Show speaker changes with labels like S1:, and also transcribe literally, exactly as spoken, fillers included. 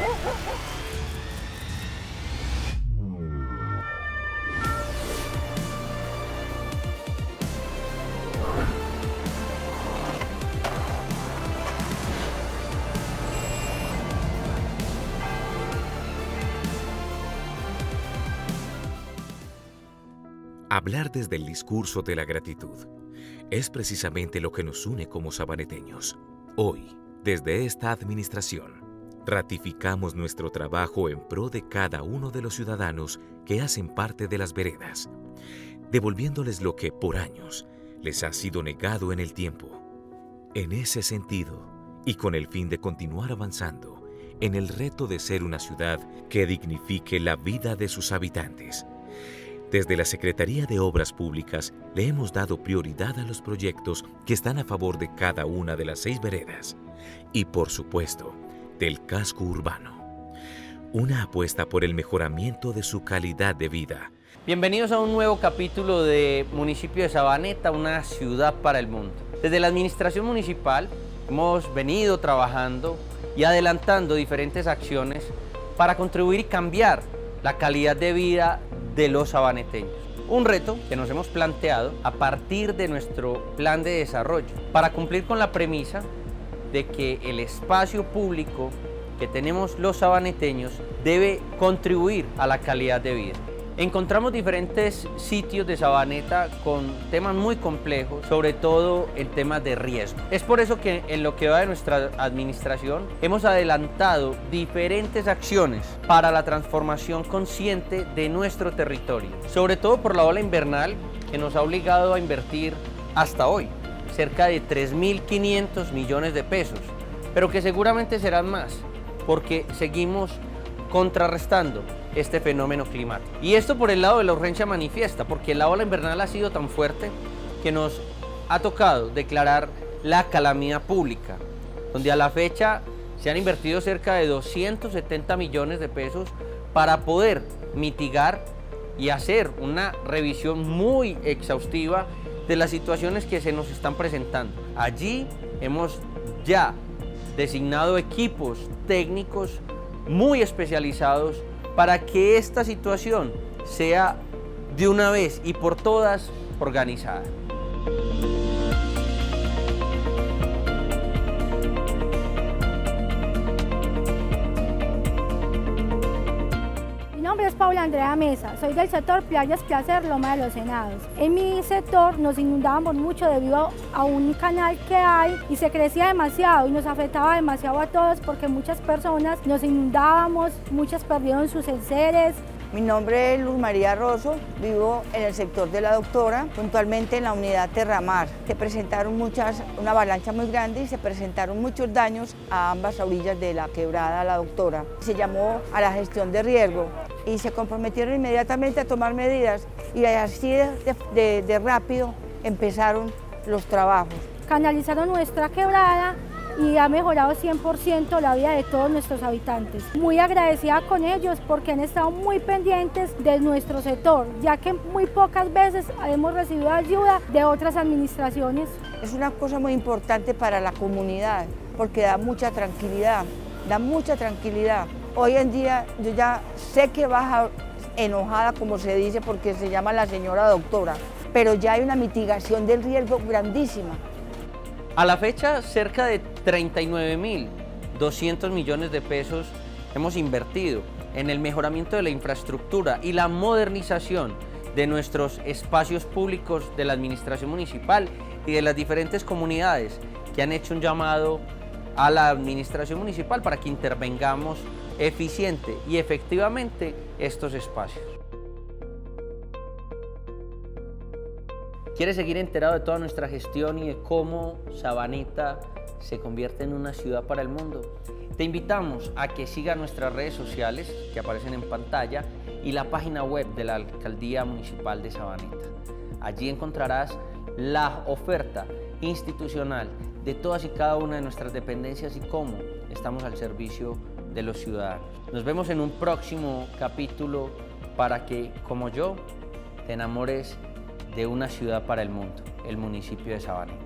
S1: Hablar desde el discurso de la gratitud es precisamente lo que nos une como sabaneteños. Hoy, desde esta administración, ratificamos nuestro trabajo en pro de cada uno de los ciudadanos que hacen parte de las veredas, devolviéndoles lo que por años les ha sido negado en el tiempo. En ese sentido, y con el fin de continuar avanzando en el reto de ser una ciudad que dignifique la vida de sus habitantes, desde la Secretaría de Obras Públicas le hemos dado prioridad a los proyectos que están a favor de cada una de las seis veredas y, por supuesto, del casco urbano. Una apuesta por el mejoramiento de su calidad de vida.
S2: Bienvenidos a un nuevo capítulo de Municipio de Sabaneta, una ciudad para el mundo. Desde la administración municipal hemos venido trabajando y adelantando diferentes acciones para contribuir y cambiar la calidad de vida de los sabaneteños. Un reto que nos hemos planteado a partir de nuestro plan de desarrollo para cumplir con la premisa de que el espacio público que tenemos los sabaneteños debe contribuir a la calidad de vida. Encontramos diferentes sitios de Sabaneta con temas muy complejos, sobre todo en temas de riesgo. Es por eso que en lo que va de nuestra administración hemos adelantado diferentes acciones para la transformación consciente de nuestro territorio, sobre todo por la ola invernal que nos ha obligado a invertir hasta hoy cerca de tres mil quinientos millones de pesos, pero que seguramente serán más porque seguimos contrarrestando este fenómeno climático. Y esto por el lado de la urgencia manifiesta, porque la ola invernal ha sido tan fuerte que nos ha tocado declarar la calamidad pública, donde a la fecha se han invertido cerca de doscientos setenta millones de pesos para poder mitigar y hacer una revisión muy exhaustiva de las situaciones que se nos están presentando. Allí hemos ya designado equipos técnicos muy especializados para que esta situación sea de una vez y por todas organizada.
S3: Mi nombre es Paula Andrea Mesa, soy del sector Playas Placer, Loma de los Henados. En mi sector nos inundábamos mucho debido a un canal que hay y se crecía demasiado y nos afectaba demasiado a todos porque muchas personas nos inundábamos, muchas perdieron sus enseres.
S4: Mi nombre es Luz María Rosso, vivo en el sector de La Doctora, puntualmente en la unidad Terramar. Se presentaron muchas, una avalancha muy grande y se presentaron muchos daños a ambas orillas de la quebrada La Doctora. Se llamó a la gestión de riesgo y se comprometieron inmediatamente a tomar medidas y así de, de, de rápido empezaron los trabajos.
S3: Canalizaron nuestra quebrada y ha mejorado cien por ciento la vida de todos nuestros habitantes. Muy agradecida con ellos porque han estado muy pendientes de nuestro sector, ya que muy pocas veces hemos recibido ayuda de otras administraciones.
S4: Es una cosa muy importante para la comunidad porque da mucha tranquilidad, da mucha tranquilidad. Hoy en día yo ya sé que baja enojada, como se dice, porque se llama la señora doctora, pero ya hay una mitigación del riesgo grandísima.
S2: A la fecha, cerca de treinta y nueve mil doscientos millones de pesos hemos invertido en el mejoramiento de la infraestructura y la modernización de nuestros espacios públicos de la administración municipal y de las diferentes comunidades que han hecho un llamado a la administración municipal para que intervengamos eficiente y efectivamente estos espacios. ¿Quieres seguir enterado de toda nuestra gestión y de cómo Sabaneta se convierte en una ciudad para el mundo? Te invitamos a que sigas nuestras redes sociales que aparecen en pantalla y la página web de la Alcaldía Municipal de Sabaneta. Allí encontrarás la oferta institucional de todas y cada una de nuestras dependencias y cómo estamos al servicio de los ciudadanos. Nos vemos en un próximo capítulo para que, como yo, te enamores de una ciudad para el mundo, el municipio de Sabaneta.